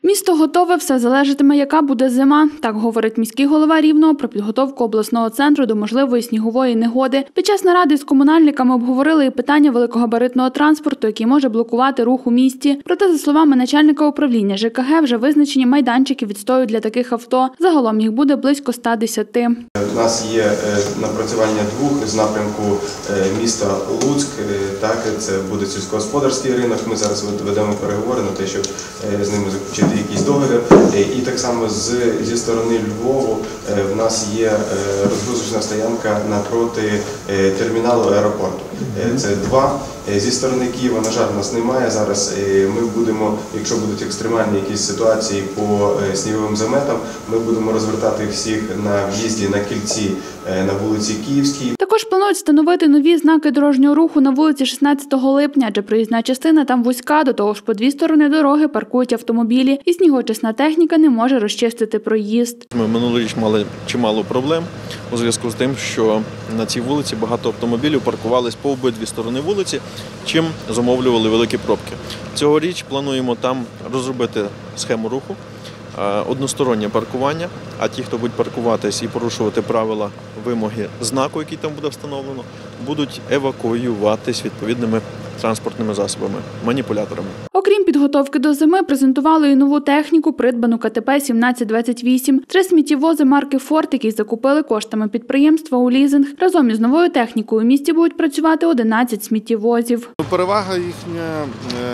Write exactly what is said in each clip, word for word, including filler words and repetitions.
Місто готове, все залежатиме, яка буде зима. Так говорить міський голова Рівного про підготовку обласного центру до можливої снігової негоди. Під час наради з комунальниками обговорили і питання великогабаритного транспорту, який може блокувати рух у місті. Проте, за словами начальника управління ЖКГ, вже визначені майданчики відстою для таких авто. Загалом їх буде близько ста десяти. У нас є напрацювання двох з напрямку міста Луцьк. Так, це буде сільськогосподарський ринок. Ми зараз ведемо переговори на те, щоб з ними заключити якийсь договір. І так само з, зі сторони Львову в нас є розгрузочна стоянка напроти терміналу аеропорту. Це два. Зі сторони Києва, на жаль, у нас немає. Зараз ми будемо, якщо будуть екстремальні якісь ситуації по сніговим заметам, ми будемо розвертати всіх на в'їзді на кільці на вулиці Київській. Також планують встановити нові знаки дорожнього руху на вулиці шістнадцятого липня, адже проїзна частина там вузька, до того ж по дві сторони дороги паркують автомобілі, і снігоочисна техніка не може розчистити проїзд. Ми минулоріч мали чимало проблем у зв'язку з тим, що на цій вулиці багато автомобілів паркувались по обидві сторони вулиці, чим зумовлювали великі пробки. Цьогоріч плануємо там розробити схему руху, одностороннє паркування, а ті, хто будуть паркуватись і порушувати правила вимоги знаку, який там буде встановлено, будуть евакуюватись відповідними транспортними засобами, маніпуляторами. Окрім підготовки до зими, презентували і нову техніку, придбану КТП сімнадцять двадцять вісім. Три сміттєвози марки «Форд», які закупили коштами підприємства у лізинг. Разом із новою технікою у місті будуть працювати одинадцять сміттєвозів. Перевага їхня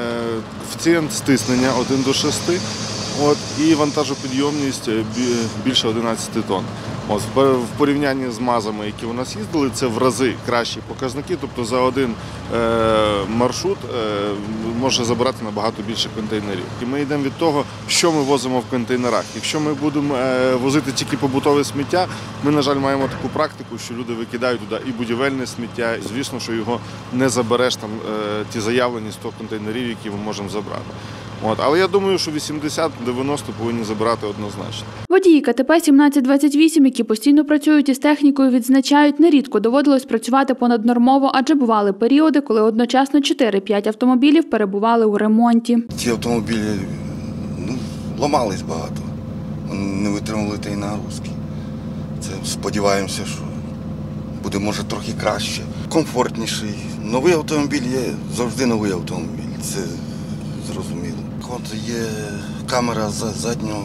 – коефіцієнт стиснення один до шести. От, і вантажопідйомність більше одинадцяти тонн. От, в порівнянні з МАЗами, які у нас їздили, це в рази кращі показники, тобто за один е, маршрут е, може забирати набагато більше контейнерів. І ми йдемо від того, що ми возимо в контейнерах. Якщо ми будемо е, возити тільки побутове сміття, ми, на жаль, маємо таку практику, що люди викидають туди і будівельне сміття, і звісно, що його не забереш, там, е, ті заявлені сто контейнерів, які ми можемо забрати. От, але я думаю, що вісімдесят-дев'яносто повинні забирати однозначно. Водії КТП сімнадцять двадцять вісім, які постійно працюють із технікою, відзначають, нерідко доводилось працювати понаднормово, адже бували періоди, коли одночасно чотири-п'ять автомобілів перебували у ремонті. Ці автомобілі ну, ламались багато, не витримували тієї нагрузки. Це сподіваємося, що буде, може, трохи краще, комфортніший. Новий автомобіль є завжди новий автомобіль, це зрозуміло. От є камера заднього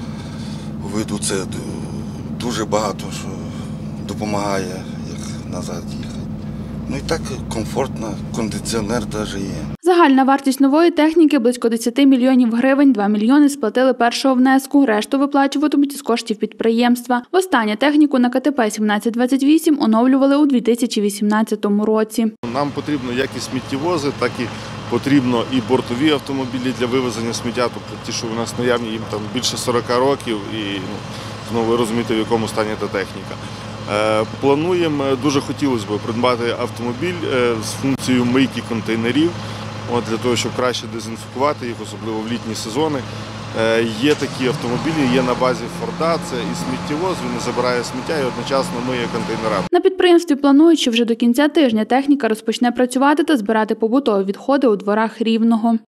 виду, це дуже багато що допомагає, як назад їхати. Ну і так комфортно, кондиціонер навіть є. Загальна вартість нової техніки – близько десяти мільйонів гривень, два мільйони сплатили першого внеску, решту виплачуватимуть із коштів підприємства. Востаннє техніку на КТП сімнадцять двадцять вісім оновлювали у дві тисячі вісімнадцятому році. Нам потрібно як і сміттєвози, так і потрібно і бортові автомобілі для вивезення сміття, тобто ті, що у нас наявні, їм там більше сорока років, і ну, знову ви розумієте, в якому стані та техніка. Е, плануємо, дуже хотілося б придбати автомобіль е, з функцією мийки контейнерів, от, для того, щоб краще дезінфікувати їх, особливо в літні сезони. Е, є такі автомобілі, є на базі Форда, це і сміттєвоз, він забирає сміття і одночасно миє контейнера. На підприємстві планують, що вже до кінця тижня техніка розпочне працювати та збирати побутові відходи у дворах Рівного.